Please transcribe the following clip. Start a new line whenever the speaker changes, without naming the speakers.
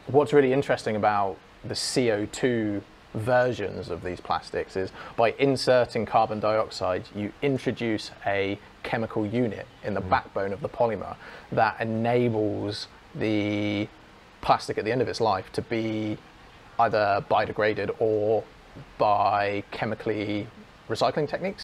what's really interesting about the CO2 versions of these plastics is by inserting carbon dioxide, you introduce a chemical unit in the backbone of the polymer that enables the plastic at the end of its life to be either biodegraded or by chemically recycling techniques.